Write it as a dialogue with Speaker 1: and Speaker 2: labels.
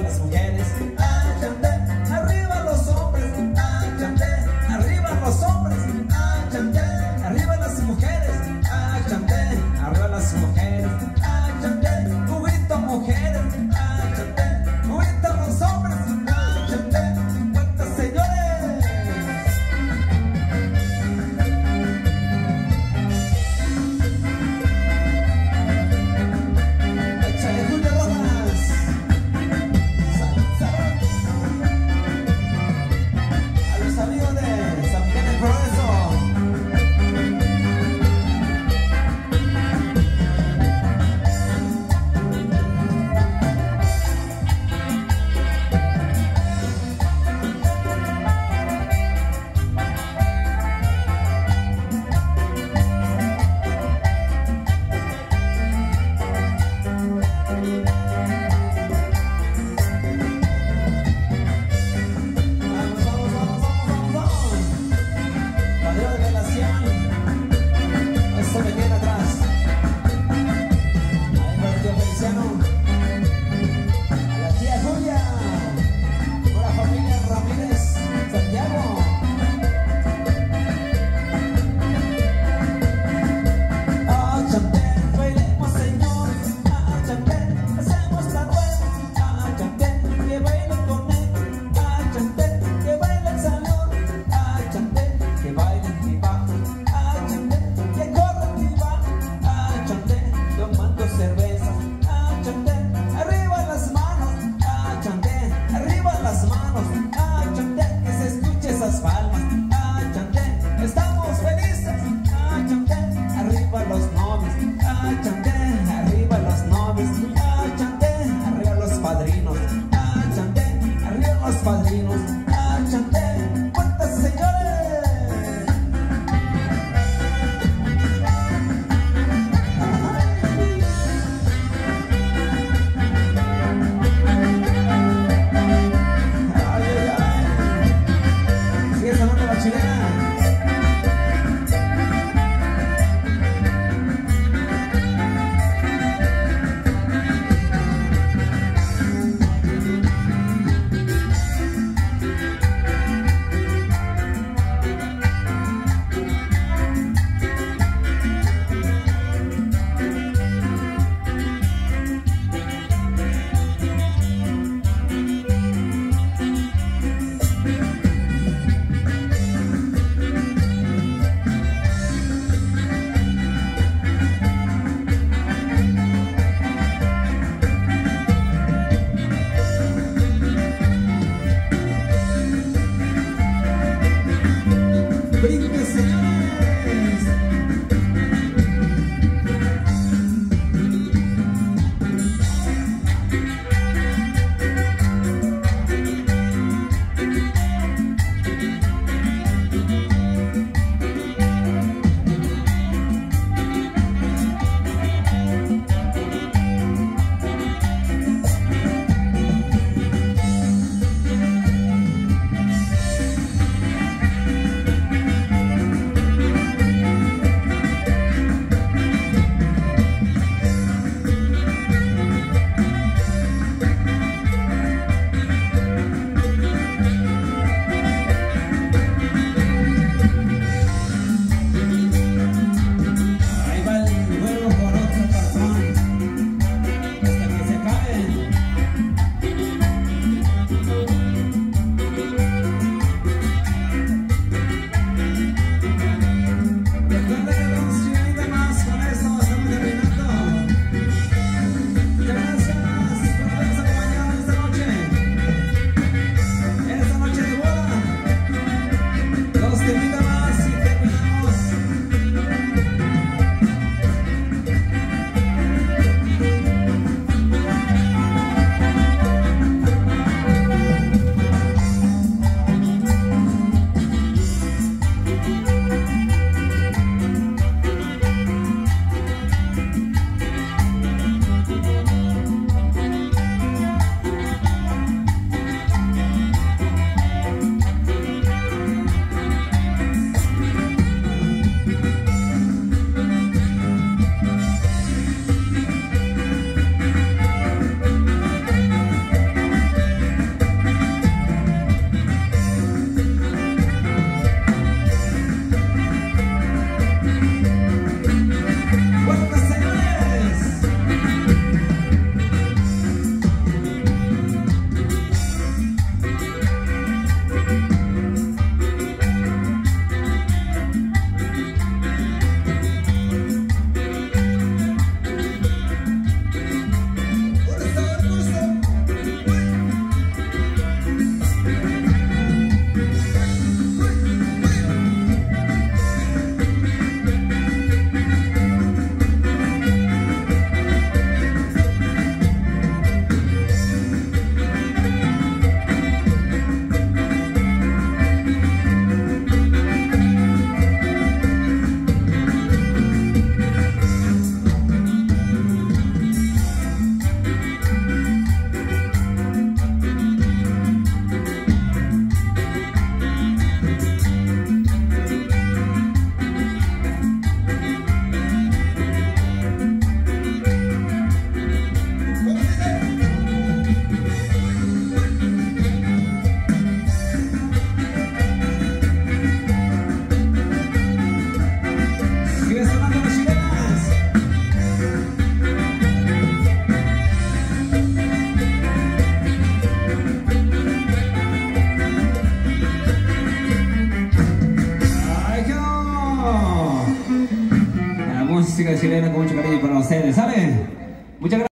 Speaker 1: las mujeres, áchate, arriba los hombres, áchate, arriba los hombres, áchate, arriba las mujeres, áchate, arriba las mujeres, áchate, juguito mujeres, áchate, juguito los hombres, áchate, cuántas señores. Échale Julio Rojas. A los amigos de San Miguel del Progreso. Padrino de relación. Eso me tiene atrás. Ahí va el tío Feliciano. A la tía Julia. A la familia Ramírez Santiago. Áchate, bailemos señores. Áchate, hacemos la rueda. Áchate, que baile con él. Áchate, que baile el salón. Áchate, que baile y va. Áchate, que corre y va. Áchate, tomando cerveza. Áchate, arriba las manos. Áchate, arriba las manos. Áchate, que se escuche esas palmas. Áchate, estamos felices. Áchate, arriba los novios. Áchate, arriba los novios. Áchate, arriba los padrinos. Áchate, arriba los padrinos. Áchate, cuántas señores. Ay, ay, ay. Sigue sonando la chilena.
Speaker 2: música chilena con mucho cariño para ustedes, ¿sale? Muchas gracias.